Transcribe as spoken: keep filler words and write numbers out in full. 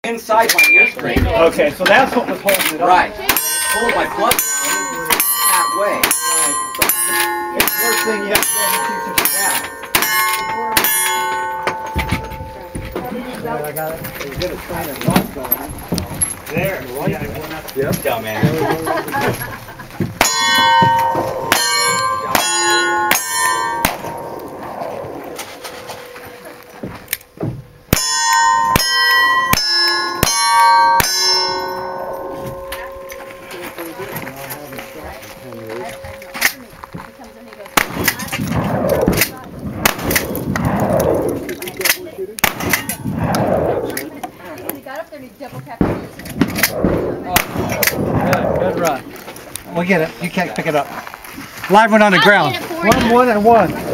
inside my ear string. Okay, so that's what was holding it up. Right. Hold my blood that way. So it's the first thing you have to do to keep it down. I got it. You get a train of thoughts going. There. Yep. Go, man. We'll get it. You can't pick it up. Live one on the ground. One, one, and one.